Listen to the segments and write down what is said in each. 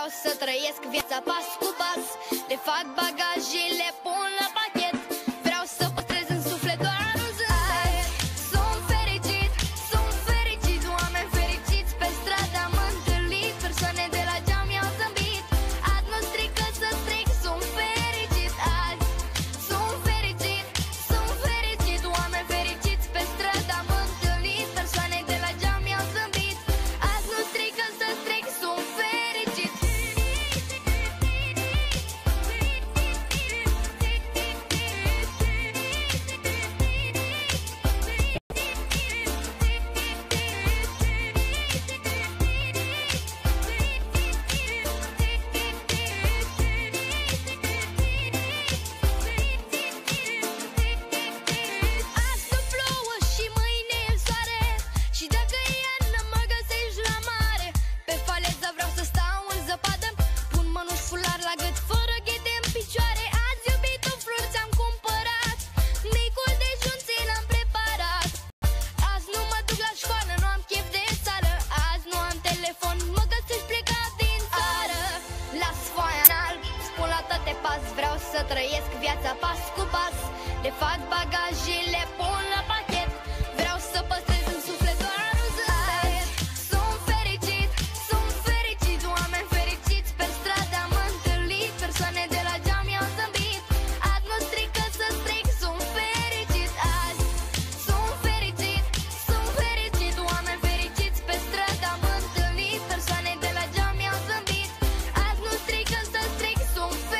să trăiesc viața pas cu pas. Le fac bagaje, le pun la pachet. Vreau să păstrez în suflet doar un zâmbet. Sunt fericit, oameni fericiți pe stradă am întâlnit. Persoane de la geam mi-au zâmbit. Azi nu strică să stric, sunt fericit azi. Sunt fericit, oameni fericiți pe stradă am întâlnit. Persoane de la geam mi-au zâmbit. Azi nu strică să stric, sunt fericit. Azi nu plouă și mâine e soare. Și dacă e iarnă mă găsești la mare. Pe faleză vreau să stau în zăpadă. Pun mănuși fular la gât fără ghete în picioare. Azi iubitul flori ți-am cumpărat. Micul dejun ți l-am preparat. Azi nu mă duc la școală, nu am chef de sală. Azi nu am telefon, mă găsești plecat din țară. Las foaia în alb, spun la toate pas. Vreau să trăiesc viața pas cu pas. Le fac bagaje, le pun la pachet. Vreau să păstrez în suflet doar un zâmbet. Sunt fericit, oameni fericiți pe stradă am întâlnit. Persoane de la geam mi-au zâmbit. Azi nu strică să stric, sunt fericit azi. Sunt fericit, oameni fericiți pe stradă am întâlnit. Persoane de la geam mi-au zâmbit. Azi nu strică să stric, sunt fericit.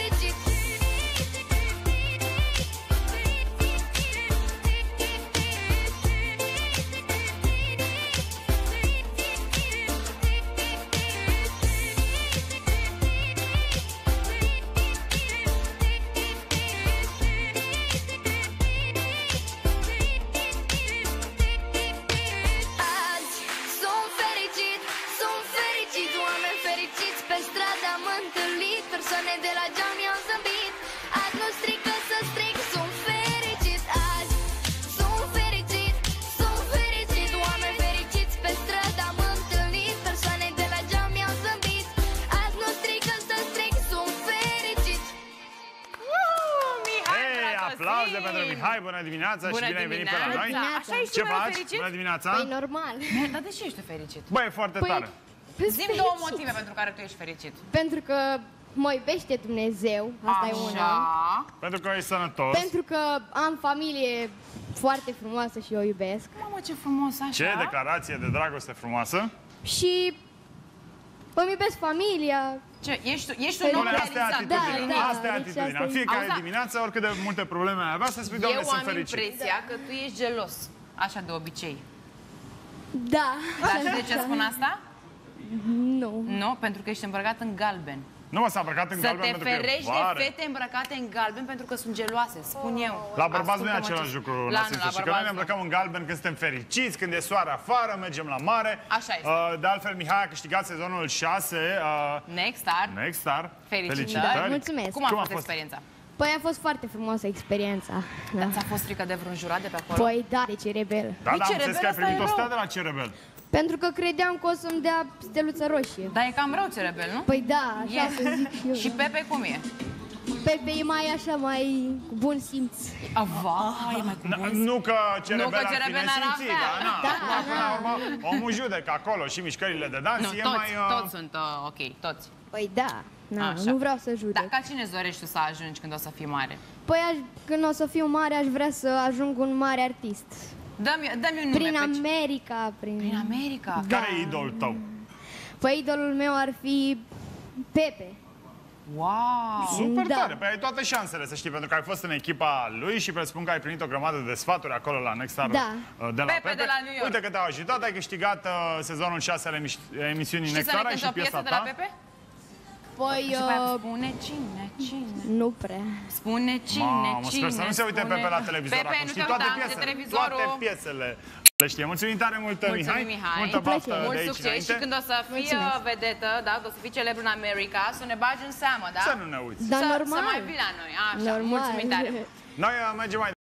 Azi sunt fericit, oameni fericiți pe stradă am întâlnit. Persoane de la geam mi-au zâmbit. Azi nu strică să stric, sunt fericit azi. Sunt fericit, oameni fericiți pe stradă am întâlnit. Persoane de la geam mi-au zâmbit. Azi nu strică să stric, sunt fericit. Mihai, Hei, Bratosin! aplauze pentru Mihai, bună dimineața și bine ai venit pe la noi. Așa ești Ce tu mereu faci? fericit? Bună dimineața. Păi normal. Dar de ce ești tu fericit? Băi, e foarte tare. Zi-mi două motive pentru care tu ești fericit. Pentru că mă iubește Dumnezeu, asta e una. Așa. Pentru că ești sănătos. Pentru că am familie foarte frumoasă și o iubesc. Mamă, ce frumos, așa. Ce declarație de dragoste frumoasă. Și îmi iubesc familia. Ce, ești un om Bune, asta e realizat. atitudinea. Da, Asta e deci atitudinea. asta În e. fiecare Auzi, dimineață, oricât de multe probleme ai avea, să spui, Doamne, Eu sunt am fericit. impresia că tu ești gelos, așa de obicei. Da. Dar știi de ce spun asta? Nu. Nu, pentru că ești îmbrăcat în galben. Nu mă s-a îmbrăcat în Să galben te pentru că e ferești de vară. fete îmbrăcate în galben pentru că sunt geloase, spun eu. La bărbați nu e Ascultă-mă același ce- lucru, La Nasiță, și că noi bărbați ne nu. îmbrăcăm în galben când suntem fericiți, când e soare afară, mergem la mare. Așa este. De altfel, Mihai a câștigat sezonul 6. Next Star. Next Star. Felicitări. Da, mulțumesc. Cum a fost experiența? Păi a fost foarte frumoasă experiența. Da. Ți-a fost frică de vreun jurat de pe acolo? Păi da, de ce rebel. Da, Păi, da, am ce înțeles că ai rebel, primit o asta e stea rău. de la Cerebel. Pentru că credeam că o să-mi dea steluță roșie. Dar e cam rău Cerebel, nu? Păi da, așa E. să zic și eu. Și Pepe cum e? Pepe e mai așa, mai cu bun simț. Vai, e mai cu bun. Nu că Cerebel Nu că ar fi Cerebel n-ar nesimțit, avea. dar na, Da, acum, până la urmă, omul judecă acolo și mișcările de dans Nu, e toți, mai... toți sunt ok, toți. Păi da, na, Așa. nu vreau să Dar judec. ca cine îți dorești tu să ajungi când o să fii mare? Păi când o să fiu mare, aș vrea să ajung un mare artist. Dă-mi un nume. Prin pe America, Prin America? Da. Care e idolul tău? Păi idolul meu ar fi Pepe. Wow! Super Da. tare, păi ai toate șansele să știi, pentru că ai fost în echipa lui și presupun că ai primit o grămadă de sfaturi acolo la Next Star Da. de la Pepe de la New York. Uite că te-au ajutat, ai câștigat sezonul 6 al emisiunii Știi Next să ne Star, ai cânti și o piesă piesa de la ta. Pepe? Păi, Și pe aia spune cine? nu prea. Spune cine, Mamă, sper să nu se uite spune... Pepe la televizor Pepe, acum, nu știi te toate uita de piesele, televizorul. toate piesele. Le știe. Mulțumim tare mult, Mulțumim, Mihai. Multă Cu plăcere. baftă de Mult aici succes și înainte. când o să fii vedetă, da, o să fii celebru în America, să ne bagi în seamă, da? Să nu ne uiți. Dar Să normal. mai vii la noi, așa, Normal. mulțumim tare. Noi mergem mai